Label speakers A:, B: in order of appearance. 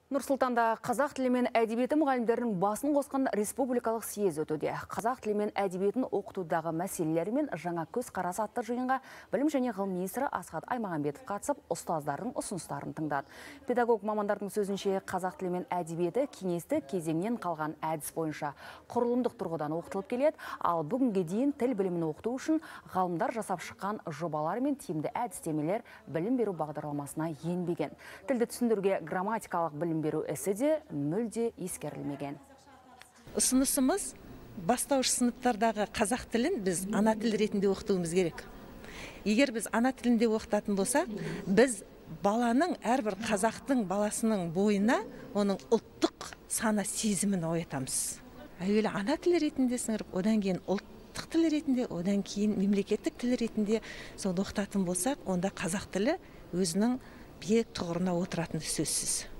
A: Нұрсұлтанда қазақ тілі мен әдебиеті мұғалімдерінің басын қосқан республикалық съез өтуде. Қазақ тілі мен әдебиетін оқытудағы мәселелері мен жаңа көзқарас атты жиынға білім және ғылым министрі Асхат Аймағамбетов қатысып, ұстаздардың ұсыныстарын тыңдады. Педагог мамандардың сөзінше, қазақ тілі мен әдебиеті кеңестік кезеңнен қалған әдіс бойынша құрылымдық тұрғыдан оқытылып келеді, ал бүгінге дейін тіл білімін оқыту үшін ғалымдар жасап шыққан жобалар мен тиімді әдістемелер білім беру бағдарламасына енбеген. Тілді түсіндіруге грамматикалық білім беру ісі де мүлде ескерілмеген.
B: Ұсынысымыз бастауыш сыныптардағы қазақ тілін біз ана тіл ретінде оқытуымыз керек. Егер біз ана тілінде оқытатын болсақ, біз баланың, әрбір қазақтың баласының бойына оның ұлттық сана сезімін оятамыз. Әуелі ана тіл ретінде сіңіріп, одан кейін ұлттық тіл ретінде, одан кейін мемлекеттік тіл ретінде соны оқытатын болсақ, онда қазақ тілі өзінің биік тұғырына отыратыны сөзсіз.